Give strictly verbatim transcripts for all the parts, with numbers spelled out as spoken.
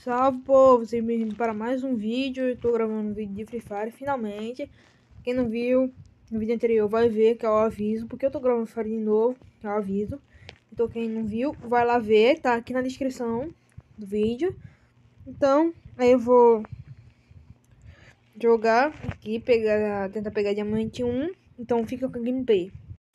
Salve, povo! Vocês me vindo para mais um vídeo. Eu tô gravando um vídeo de Free Fire, finalmente. Quem não viu no vídeo anterior vai ver, que é o aviso, porque eu tô gravando Free Fire de novo, que é o aviso. Então quem não viu, vai lá ver, tá aqui na descrição do vídeo. Então, aí eu vou jogar aqui, pegar, tentar pegar diamante um. Então fica com a gameplay.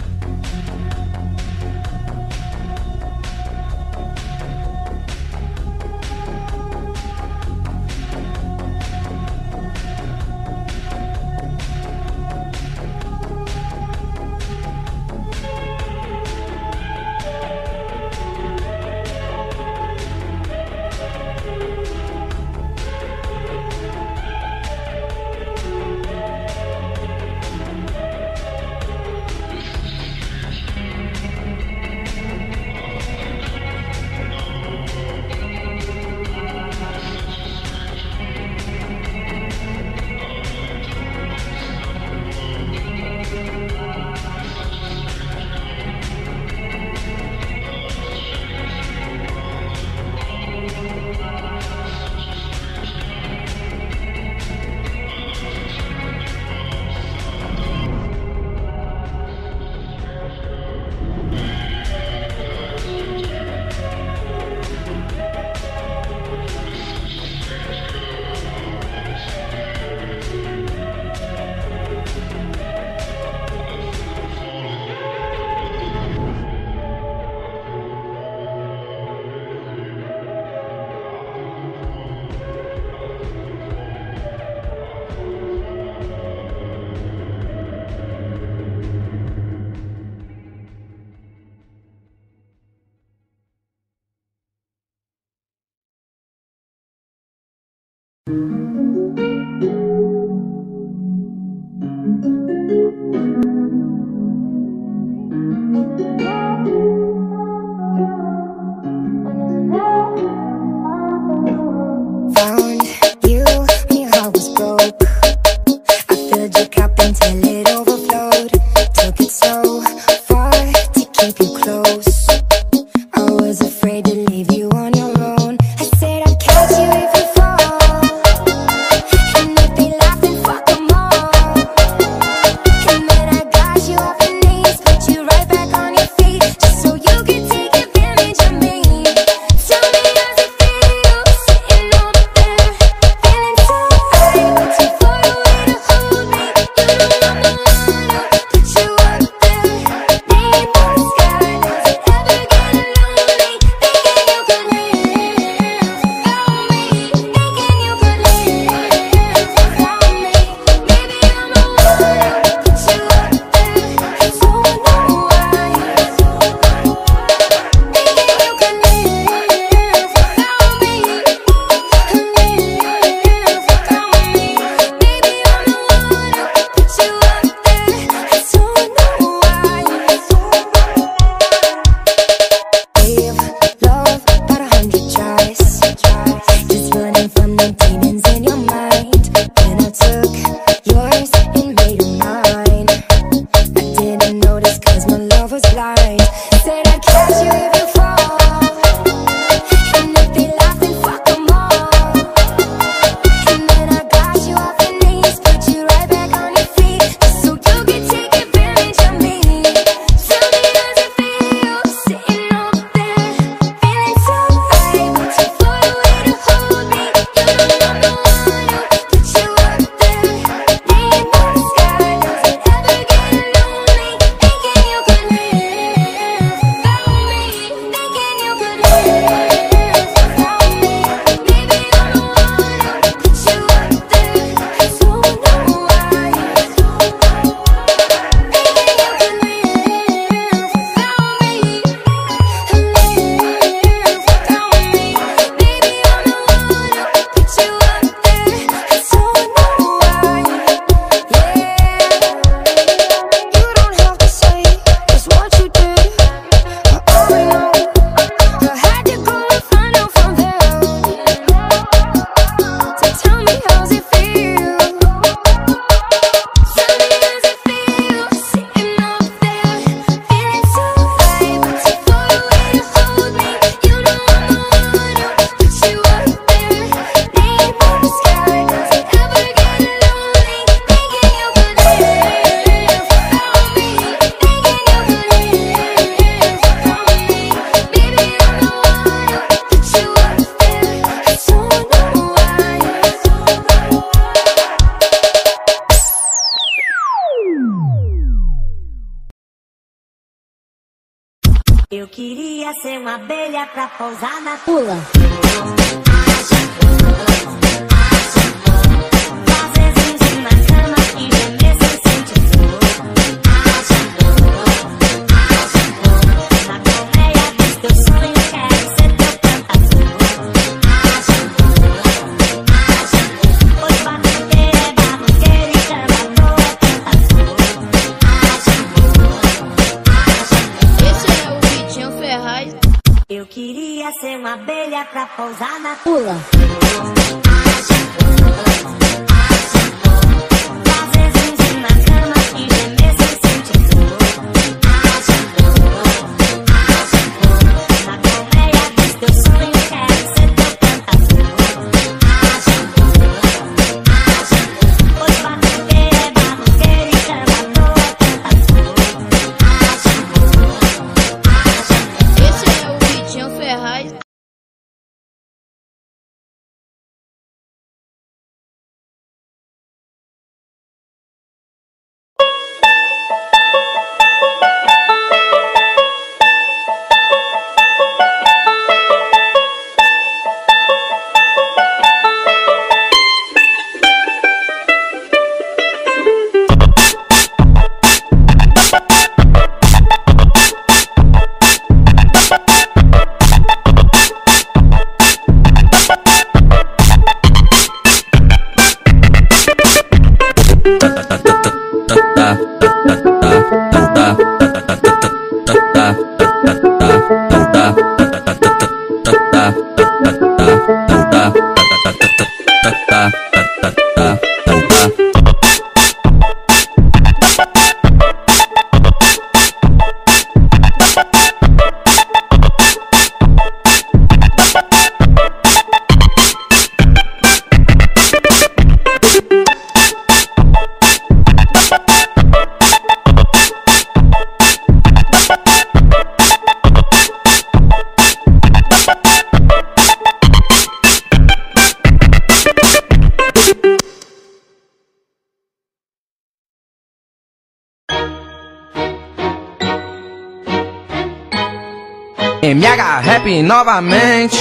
Found you when your heart was broke. I filled your cup until it overflowed. Took it so far to keep you close. I was afraid to leave you on your own. I said I'd catch you if you fall. Eu queria ser uma abelha pra pousar na Pula. Fazer zinzinho na cama e gemer sem sentir dor. Na colmeia dos teus sonhos quero ser teu cantador. Pois batuqueiro é batuqueiro e cantador é cantador. Esse é o Vitinho Ferraz. Eu queria ser uma abelha pra pousar na Pula. Fazer zinzinho na cama e gemer sem sentir dor. Na colmeia dos teus sonhos quero ser teu cantador. Pois batuqueiro é batuqueiro e cantador é cantador. Esse é o Vitinho Ferraz. M H Rap novamente.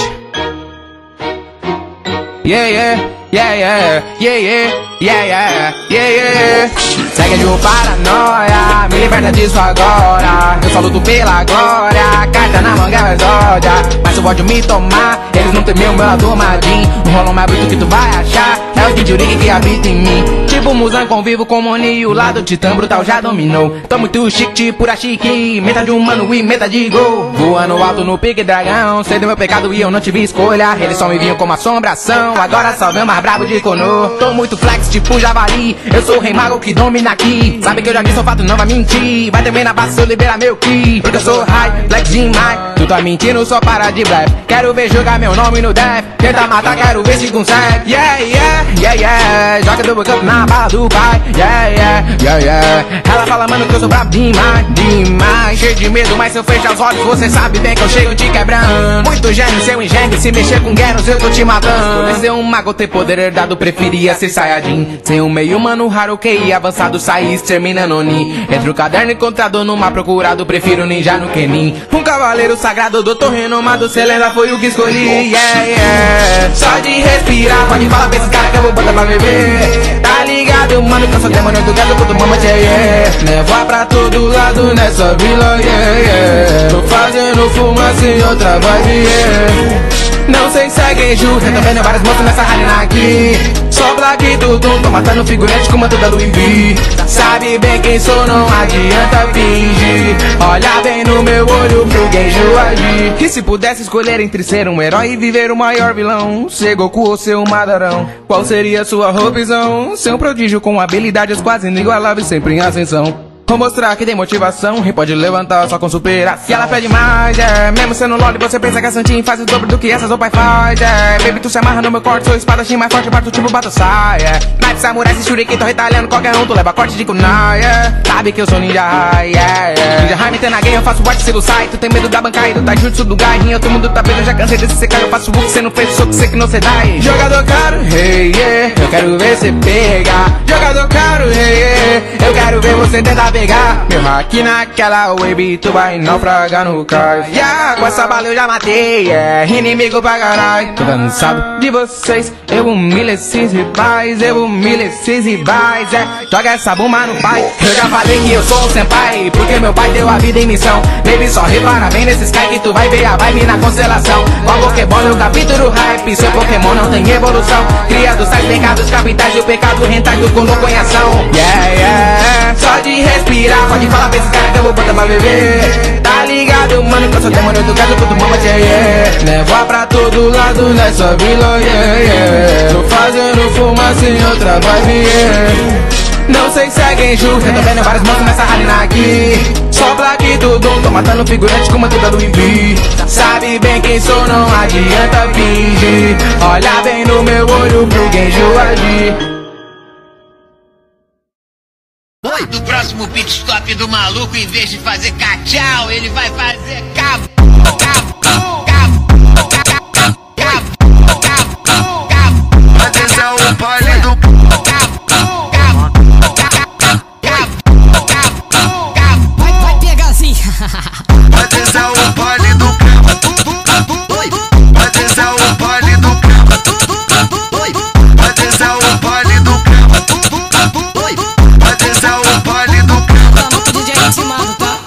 Yeah, yeah, yeah, yeah, yeah, yeah, yeah, yeah, yeah, yeah. Segue de um paranoia, me liberta disso agora. Eu só luto pela glória, carta na manga exódia. Mas se o ódio me tomar, eles não temem o meu lado armadinho. Um rolão mais bruto que tu vai achar é o Didjurique que habita em mim. Tipo Musan, convivo com o Moni e o lado titã brutal já dominou. Tô muito chique, tipo pura chique, meta de humano e meta de gol. Voando alto no pique dragão, sei do meu pecado e eu não tive escolha. Eles só me vinham como assombração, agora só vem o mais brabo de Konoha. Tô muito flex, tipo javali, eu sou o rei mago que domina aqui. Sabe que eu já disse, o fato não vai mentir. Vai também na base se eu liberar meu ki, porque eu sou high, flex demais. Tu tá mentindo, só para de blef. Quero ver jogar meu nome no def. Tenta matar, quero ver se consegue. Yeah, yeah, yeah, yeah. Joga do campo na bala do pai. Yeah, yeah, yeah, yeah. Ela fala, mano, que eu sou brabo demais, demais. Cheio de medo, mas se eu fechar os olhos, você sabe bem que eu chego te quebrando. Muito gênio, seu engenho, se mexer com guerras, eu tô te matando. Por ser um mago, ter poder herdado, preferia ser Saiyajin. Ser um meio humano raro, Q I avançado, sair exterminando Oni. Entre o caderno encontrado numa procurado, prefiro ninja no Kenin. Um cavaleiro sagrado, doutor renomado, Selena foi o que escolhi. Yeah, yeah. Só de respirar, pode falar pra esse cara que eu vou botar pra beber. Tá ligado, mano, que eu sou demônio do gado, puto mama, yeah, yeah. Levar pra todo lado nessa vila, yeah, yeah. Tô fazendo fumaça em outra vibe, yeah. Não sei se é gueju, tô vendo várias motos nessa arena aqui. Só black tudo, tô matando figurante com manto da Louis V. Sabe bem quem sou, não adianta fingir. Olha bem no meu olho pro gueju agir. Que se pudesse escolher entre ser um herói e viver o maior vilão, ser Goku ou ser um Madarão, qual seria sua opção? Ser um prodígio com habilidades quase inigualáveis, sempre em ascensão. Vou mostrar que tem motivação, e pode levantar só com superação. E ela pede mais, é. Mesmo sendo loli, você pensa que a Santin faz o dobro do que essas o pai faz, é. Baby, tu se amarra no meu corte, sou espadachim mais forte, parto tipo bato sai, é. Knife, samurai, se shuriken, tô retalhando qualquer um, tu leva corte de kunai, é. Sabe que eu sou ninja high, yeah, yeah. Ninja high, me tem na game, eu faço watch, sigo sai. Tu tem medo da banca e do taijutsu do gairinho, todo mundo tá vendo, já cansei desse secar. Eu faço book, cê não fez soco, cê que não cê dá. Jogador caro, hey, yeah. Eu quero ver cê pegar. Jogador caro, hey, yeah. Eu quero ver você tentar ver. navegar. Meu hack naquela wave, tu vai naufragar no cais. Yeah, com essa bala eu já matei, é inimigo pra caralho. Tô cansado de vocês, eu humilho esses rivais, eu humilho esses rivais, é. Joga essa bomba no pai. Eu já falei que eu sou um senpai, porque meu pai deu a vida em missão. Baby, só repara bem nesse sky que tu vai ver a vibe na constelação. Com Pokémon eu capturo hype, seu Pokémon não tem evolução. Cria dos sais, pecados capitais e o pecado rentais do louco em ação. Yeah, yeah, só de respirar, pode falar pra esses caras que eu vou botar pra beber. Tá ligado, mano, que eu sou demônio do caso, puto mama, yeah, yeah. Levar pra todo lado nessa vila, yeah, yeah. Tô fazendo fumaça em outra vibe, yeah. Não sei se é Genju, eu tô vendo vários monstros nessa arena aqui. Só plaque tudo, tô matando figurante com uma tuda do Louis. Sabe bem quem sou, não adianta fingir. Olha bem no meu olho pro Genju agir. Oi, do próximo pit stop do maluco, em vez de fazer cachau, ele vai fazer cabo, cabo, cabo, cabo, cabo, cabo, cabo, cabo. Atenção, o baile do atenção, o baile do atenção, o baile do atenção, o baile do atenção, o baile do D J intimado, tá?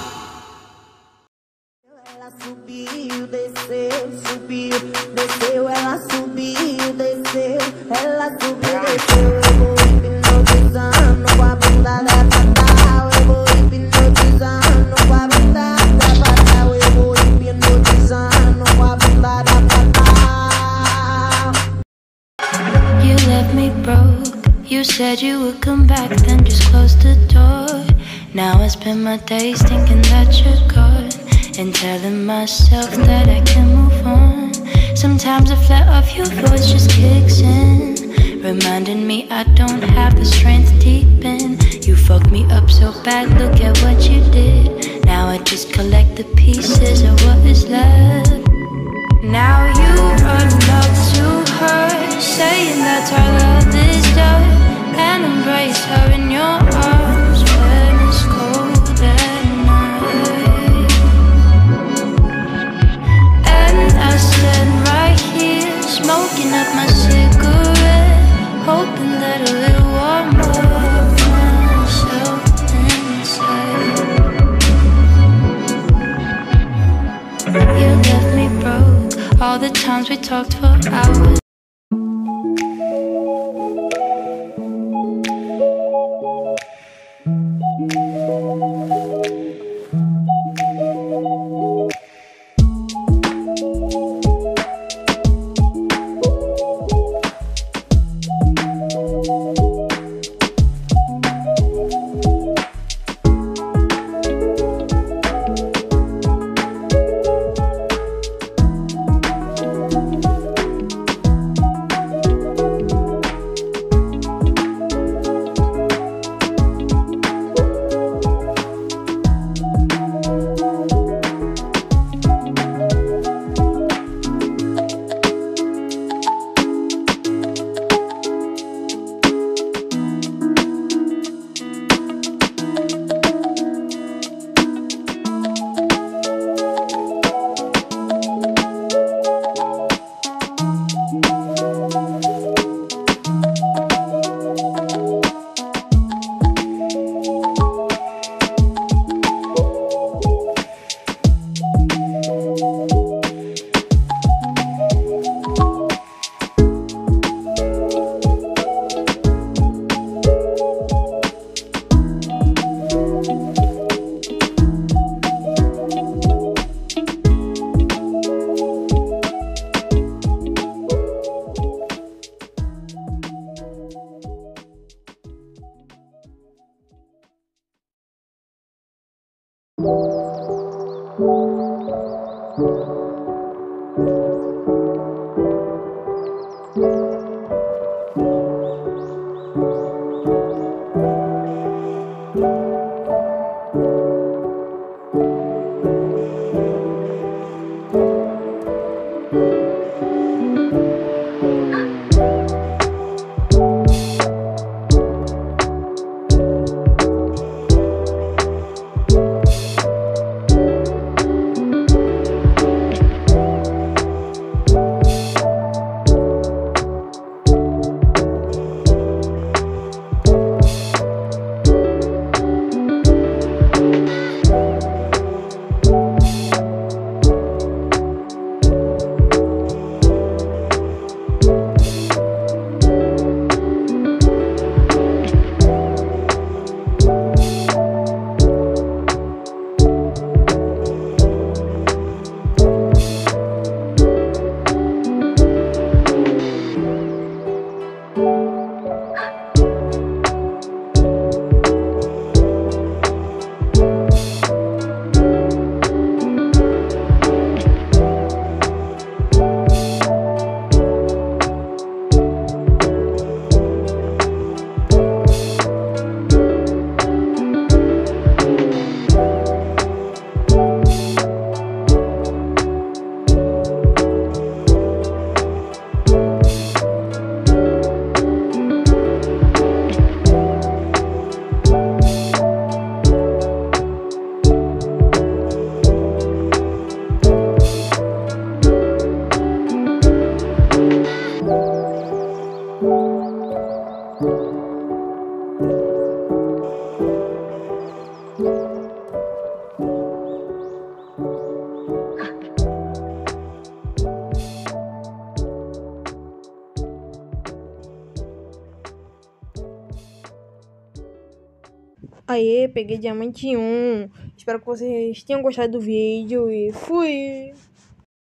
Ela subiu, desceu, subiu, desceu, ela subiu, desceu, ela subiu, desceu, eu vou hipnotizando com a bunda da fatal, eu vou hipnotizando com a bunda da fatal, eu vou hipnotizando com a bunda da fatal. You left me broke, you said you would come back, then just closed the door. Now I spend my days thinking that you're gone, and telling myself that I can move on. Sometimes a flat of your voice just kicks in, reminding me I don't have the strength deep in. You fucked me up so bad, look at what you did. Now I just collect the pieces of what is left. Now you run up to her, saying that our love is done, and embrace her in your arms when it's cold at night. And I stand right here, smoking up my cigarette, hoping that a little warm up myself inside. You left me broke, all the times we talked for hours. Aê, peguei diamante um. Espero que vocês tenham gostado do vídeo e fui!